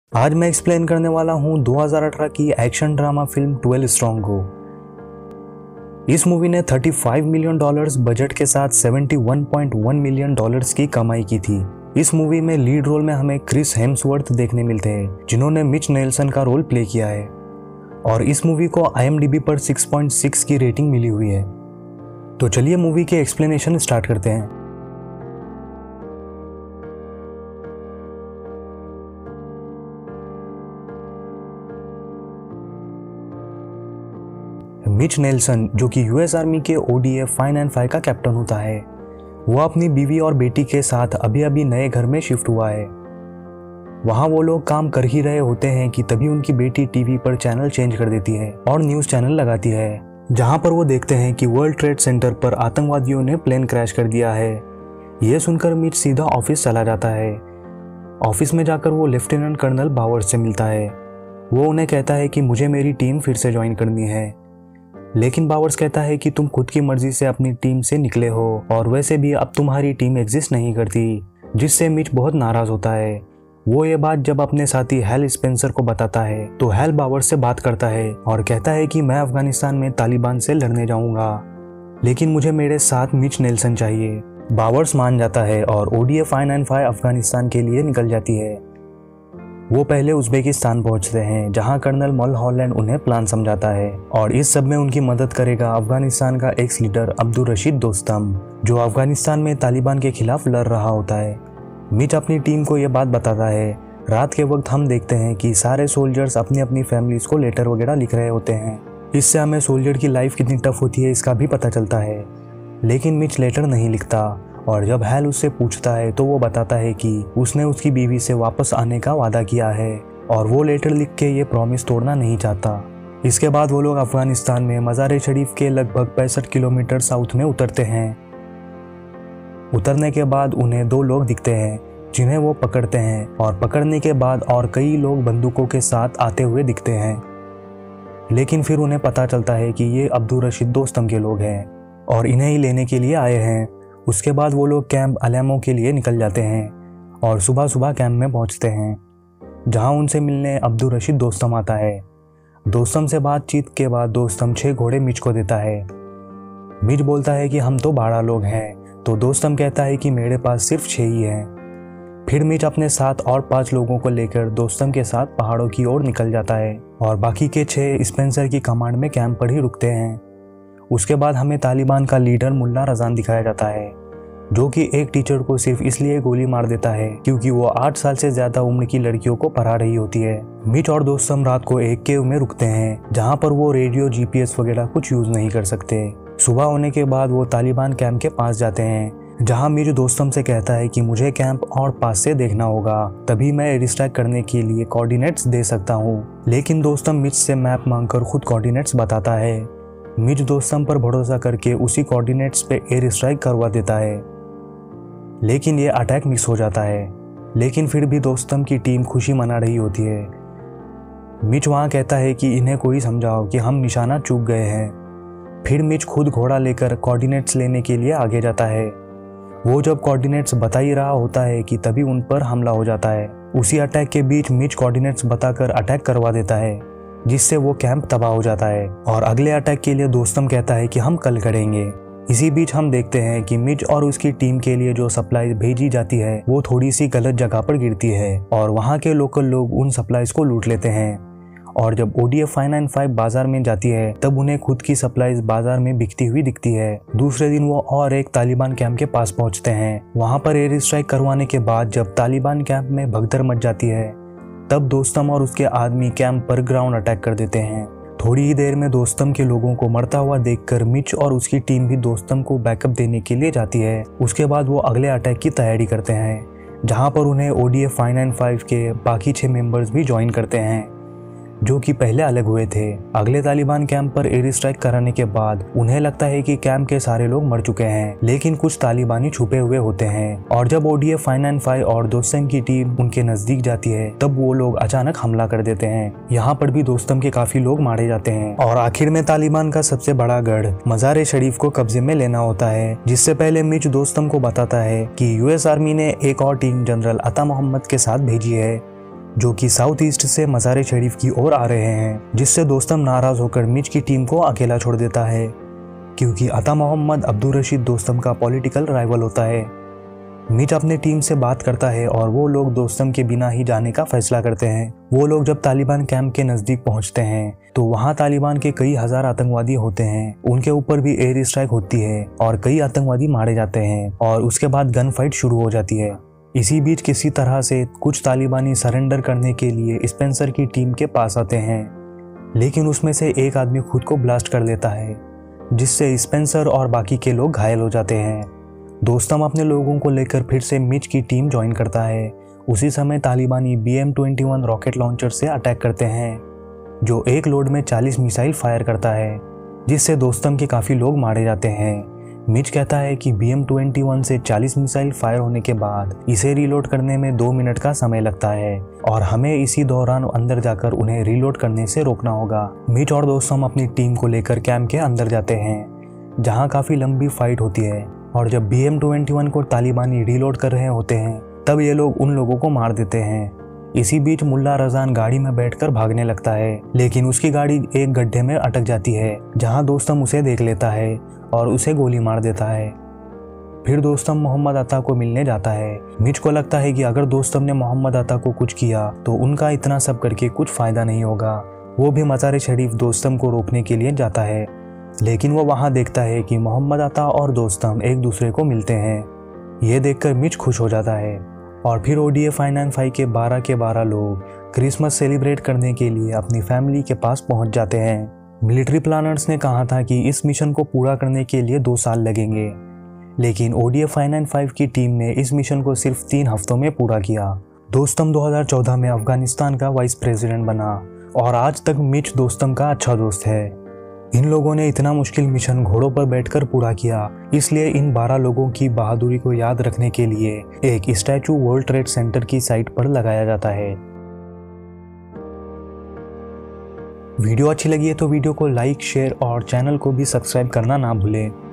आज मैं एक्सप्लेन करने वाला हूँ 2018 की एक्शन ड्रामा फिल्म 12 स्ट्रॉन्ग को। इस मूवी ने $35 मिलियन बजट के साथ $71.1 मिलियन की कमाई की थी। इस मूवी में लीड रोल में हमें क्रिस हेम्सवर्थ देखने मिलते हैं, जिन्होंने मिच नेल्सन का रोल प्ले किया है। और इस मूवी को IMDb पर 6.6 की रेटिंग मिली हुई है। तो चलिए मूवी के एक्सप्लेनेशन स्टार्ट करते हैं। मिच नेल्सन, जो कि US आर्मी के ODF 5 का कैप्टन होता है, वो अपनी बीवी और बेटी के साथ अभी अभी नए घर में शिफ्ट हुआ है। वहाँ वो लोग काम कर ही रहे होते हैं कि तभी उनकी बेटी टीवी पर चैनल चेंज कर देती है और न्यूज़ चैनल लगाती है, जहाँ पर वो देखते हैं कि वर्ल्ड ट्रेड सेंटर पर आतंकवादियों ने प्लेन क्रैश कर दिया है। ये सुनकर मिच सीधा ऑफिस चला जाता है। ऑफिस में जाकर वो लेफ्टिनेंट कर्नल बावर्स से मिलता है। वो उन्हें कहता है कि मुझे मेरी टीम फिर से ज्वाइन करनी है, लेकिन बावर्स कहता है कि तुम खुद की मर्जी से अपनी टीम से निकले हो और वैसे भी अब तुम्हारी टीम एग्जिस्ट नहीं करती, जिससे मिच बहुत नाराज होता है। वो ये बात जब अपने साथी हैल स्पेंसर को बताता है तो हैल बावर्स से बात करता है और कहता है कि मैं अफगानिस्तान में तालिबान से लड़ने जाऊंगा, लेकिन मुझे मेरे साथ मिच नेल्सन चाहिए। बावर्स मान जाता है और ODF 5 अफगानिस्तान के लिए निकल जाती है। वो पहले उज़्बेकिस्तान पहुंचते हैं, जहां कर्नल मलहॉलैंड उन्हें प्लान समझाता है और इस सब में उनकी मदद करेगा अफगानिस्तान का एक्स लीडर अब्दुल रशीद दोस्तम, जो अफगानिस्तान में तालिबान के खिलाफ लड़ रहा होता है। मिच अपनी टीम को ये बात बताता है। रात के वक्त हम देखते हैं कि सारे सोल्जर्स अपनी अपनी फैमिलीज को लेटर वगैरह लिख रहे होते हैं। इससे हमें सोल्जर की लाइफ कितनी टफ होती है इसका भी पता चलता है, लेकिन मिच लेटर नहीं लिखता। और जब हैल उससे पूछता है तो वो बताता है कि उसने उसकी बीवी से वापस आने का वादा किया है और वो लेटर लिख के ये प्रॉमिस तोड़ना नहीं चाहता। इसके बाद वो लोग अफगानिस्तान में मज़ार शरीफ के लगभग 65 किलोमीटर साउथ में उतरते हैं। उतरने के बाद उन्हें 2 लोग दिखते हैं, जिन्हें वो पकड़ते हैं और पकड़ने के बाद और कई लोग बंदूकों के साथ आते हुए दिखते हैं, लेकिन फिर उन्हें पता चलता है कि ये अब्दुल रशीद दोस्तम के लोग हैं और इन्हें ही लेने के लिए आए हैं। उसके बाद वो लोग कैंप अलेमो के लिए निकल जाते हैं और सुबह सुबह कैंप में पहुंचते हैं, जहां उनसे मिलने अब्दुल रशीद दोस्तम आता है। दोस्तम से बातचीत के बाद दोस्तम 6 घोड़े मिच को देता है। मिच बोलता है कि हम तो 12 लोग हैं, तो दोस्तम कहता है कि मेरे पास सिर्फ 6 ही हैं। फिर मिच अपने साथ और 5 लोगों को लेकर दोस्तम के साथ पहाड़ों की ओर निकल जाता है और बाकी के 6 स्पेंसर की कमांड में कैंप पर ही रुकते हैं। उसके बाद हमें तालिबान का लीडर मुल्ला रजान दिखाया जाता है, जो कि एक टीचर को सिर्फ इसलिए गोली मार देता है क्योंकि वो 8 साल से ज्यादा उम्र की लड़कियों को पढ़ा रही होती है। मिच और दोस्तम रात को एक केव में रुकते हैं, जहां पर वो रेडियो GPS वगैरह कुछ यूज नहीं कर सकते। सुबह होने के बाद वो तालिबान कैंप के पास जाते हैं, जहां मिच दोस्तम से कहता है कि मुझे कैंप और पास से देखना होगा, तभी मैं एयर स्ट्राइक करने के लिए कोऑर्डिनेट्स दे सकता हूँ। लेकिन दोस्तम मिच से मैप मांगकर खुद कोऑर्डिनेट्स बताता है। मिच दोस्तम पर भरोसा करके उसी कोऑर्डिनेट्स पे एयर स्ट्राइक करवा देता है, लेकिन ये अटैक मिस हो जाता है। लेकिन फिर भी दोस्तम की टीम खुशी मना रही होती है। मिच वहाँ कहता है कि इन्हें कोई समझाओ कि हम निशाना चूक गए हैं। फिर मिच खुद घोड़ा लेकर कोऑर्डिनेट्स लेने के लिए आगे जाता है। वो जब कोऑर्डिनेट्स बता ही रहा होता है कि तभी उन पर हमला हो जाता है। उसी अटैक के बीच मिच कोऑर्डिनेट्स बताकर अटैक करवा देता है, जिससे वो कैंप तबाह हो जाता है और अगले अटैक के लिए दोस्तम कहता है कि हम कल करेंगे। इसी बीच हम देखते हैं कि मिच और उसकी टीम के लिए जो सप्लाई भेजी जाती है वो थोड़ी सी गलत जगह पर गिरती है और वहाँ के लोकल लोग उन सप्लाईज को लूट लेते हैं। और जब ODF 5 बाजार में जाती है तब उन्हें खुद की सप्लाईज बाजार में बिकती हुई दिखती है। दूसरे दिन वो और एक तालिबान कैंप के पास पहुँचते हैं। वहाँ पर एयर स्ट्राइक करवाने के बाद जब तालिबान कैंप में भगदड़ मच जाती है, तब दोस्तम और उसके आदमी कैंप पर ग्राउंड अटैक कर देते हैं। थोड़ी ही देर में दोस्तम के लोगों को मरता हुआ देखकर मिच और उसकी टीम भी दोस्तम को बैकअप देने के लिए जाती है। उसके बाद वो अगले अटैक की तैयारी करते हैं, जहां पर उन्हें ODF 5 के बाकी 6 मेंबर्स भी ज्वाइन करते हैं, जो कि पहले अलग हुए थे। अगले तालिबान कैंप पर एयर स्ट्राइक कराने के बाद उन्हें लगता है कि कैंप के सारे लोग मर चुके हैं, लेकिन कुछ तालिबानी छुपे हुए होते हैं। और जब ODF 5 और दोस्तम की टीम उनके नजदीक जाती है तब वो लोग अचानक हमला कर देते हैं। यहाँ पर भी दोस्तम के काफी लोग मारे जाते हैं और आखिर में तालिबान का सबसे बड़ा गढ़ मज़ार शरीफ को कब्जे में लेना होता है। जिससे पहले मिच दोस्तम को बताता है कि US आर्मी ने एक और टीम जनरल अता मोहम्मद के साथ भेजी है, जो कि साउथ ईस्ट से मज़ार शरीफ की ओर आ रहे हैं, जिससे दोस्तम नाराज़ होकर मिच की टीम को अकेला छोड़ देता है, क्योंकि अता मोहम्मद अब्दुल रशीद दोस्तम का पॉलिटिकल राइवल होता है। मिच अपने टीम से बात करता है और वो लोग दोस्तम के बिना ही जाने का फैसला करते हैं। वो लोग जब तालिबान कैंप के नज़दीक पहुंचते हैं तो वहां तालिबान के कई हजार आतंकवादी होते हैं। उनके ऊपर भी एयर स्ट्राइक होती है और कई आतंकवादी मारे जाते हैं और उसके बाद गन फाइट शुरू हो जाती है। इसी बीच किसी तरह से कुछ तालिबानी सरेंडर करने के लिए स्पेंसर की टीम के पास आते हैं, लेकिन उसमें से एक आदमी खुद को ब्लास्ट कर लेता है, जिससे स्पेंसर और बाकी के लोग घायल हो जाते हैं। दोस्तम अपने लोगों को लेकर फिर से मिच की टीम ज्वाइन करता है। उसी समय तालिबानी BM-21 रॉकेट लॉन्चर से अटैक करते हैं, जो एक लोड में 40 मिसाइल फायर करता है, जिससे दोस्तम के काफ़ी लोग मारे जाते हैं। मिच कहता है कि BM-21 से 40 मिसाइल फायर होने के बाद इसे रीलोड करने में 2 मिनट का समय लगता है और हमें इसी दौरान अंदर जाकर उन्हें रीलोड करने से रोकना होगा। मिच और दोस्तम अपनी टीम को लेकर कैंप के अंदर जाते हैं, जहां काफ़ी लंबी फाइट होती है और जब BM-21 को तालिबानी रीलोड कर रहे होते हैं तब ये लोग उन लोगों को मार देते हैं। इसी बीच मुल्ला रजान गाड़ी में बैठकर भागने लगता है, लेकिन उसकी गाड़ी एक गड्ढे में अटक जाती है, जहां दोस्तम उसे देख लेता है और उसे गोली मार देता है। फिर दोस्तम मोहम्मद अता को मिलने जाता है। मिच को लगता है कि अगर दोस्तम ने मोहम्मद अता को कुछ किया तो उनका इतना सब करके कुछ फ़ायदा नहीं होगा। वो भी मज़ार शरीफ दोस्तम को रोकने के लिए जाता है, लेकिन वो वहाँ देखता है कि मोहम्मद अता और दोस्तम एक दूसरे को मिलते हैं। ये देखकर मिच खुश हो जाता है और फिर ODF 995 के 12 लोग क्रिसमस सेलिब्रेट करने के लिए अपनी फैमिली के पास पहुंच जाते हैं। मिलिट्री प्लानर्स ने कहा था कि इस मिशन को पूरा करने के लिए 2 साल लगेंगे, लेकिन ODF 995 की टीम ने इस मिशन को सिर्फ 3 हफ्तों में पूरा किया। दोस्तम 2014 में अफगानिस्तान का वाइस प्रेसिडेंट बना और आज तक मिच दोस्तम का अच्छा दोस्त है। इन लोगों ने इतना मुश्किल मिशन घोड़ों पर बैठकर पूरा किया, इसलिए इन 12 लोगों की बहादुरी को याद रखने के लिए एक स्टैचू वर्ल्ड ट्रेड सेंटर की साइट पर लगाया जाता है। वीडियो अच्छी लगी है तो वीडियो को लाइक, शेयर और चैनल को भी सब्सक्राइब करना ना भूलें।